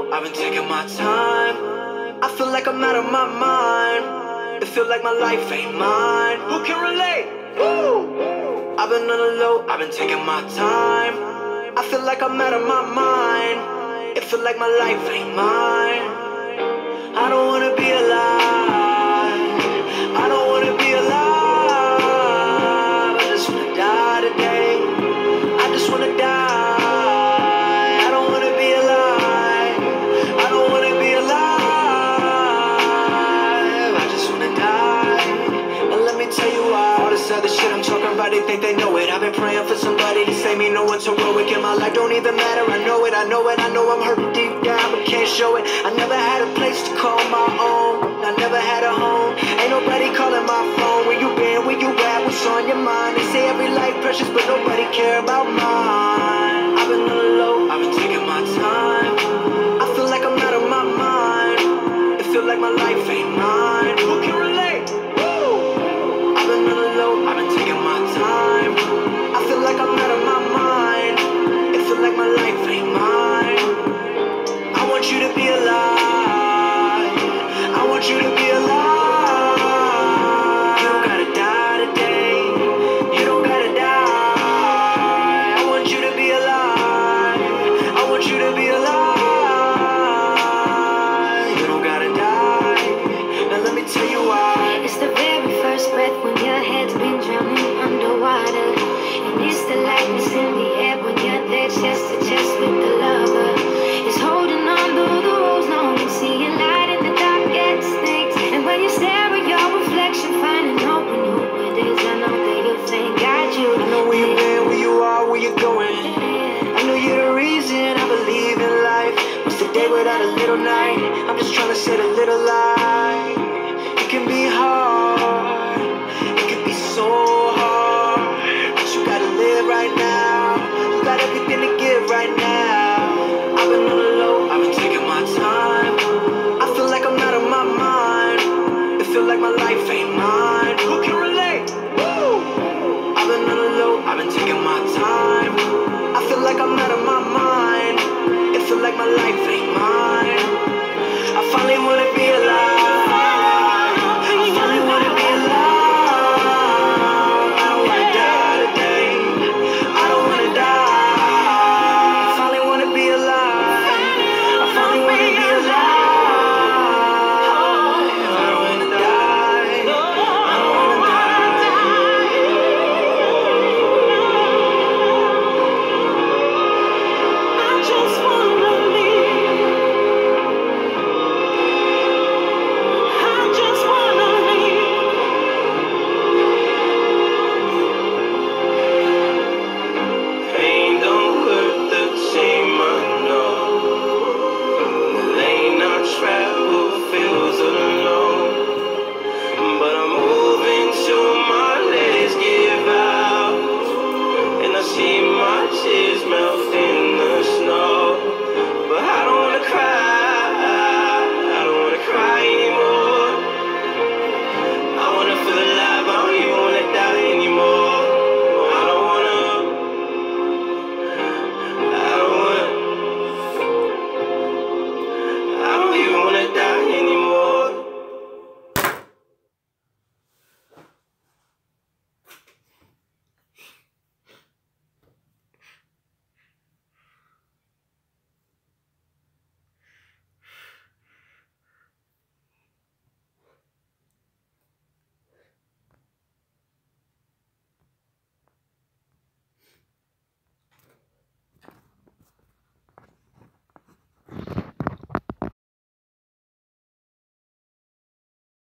low, I've been taking my time. I feel like I'm out of my mind. It feel like my life ain't mine. Who can relate? Woo! I've been on the low, I've been taking my time. I feel like I'm out of my mind. It feel like my life ain't mine. I don't wanna be alive. I don't wanna be alive. I just wanna die today. I just wanna die. I don't wanna be alive. I don't wanna be alive. I just wanna die. And let me tell you why. All this other shit I'm talking about, they think they know it. I've been praying for somebody to save me. No one's heroic in my life, don't even matter. I know it, I know it, I know I'm hurting deep down, but can't show it. I never had a place to call my own. I never had a home. Ain't nobody calling my phone. Where you been, where you at, what's on your mind? They say every life precious, but nobody care about mine. I've been on the low, I've been taking my time. I feel like I'm out of my mind. It feel like my life ain't mine. Who can relate? Woo! I've been on the low, I've been taking my time. I feel like I'm out of my mind. It feel like my life ain't mine. I want you to be alive. I want you to be alive. You don't gotta die today. You don't gotta die. I want you to be alive. I want you to be alive. You don't gotta die. Now let me tell you why. It's the very first breath when your head's been drowning underwater. And it's the lightness in the air when you're there chest to chest with the lover. It's holding on through the roads long and seeing light in the darkest things. And when you stare at your reflection, finding hope in who it is, I know that you'll thank God you. I know where you've been, where you are, where you're going. I know you're the reason I believe in life. What's the day without a little night? I'm just trying to set a little light. It can be hard, it can be so hard, but you gotta live right now. You got everything to give right now. I've been on the low, I've been taking my time. I feel like I'm out of my mind. It feel like my life ain't mine. Who can relate? Woo! I've been on the low, I've been taking my time. I feel like I'm out of my mind. It feel like my life ain't mine. I finally wanna be alive.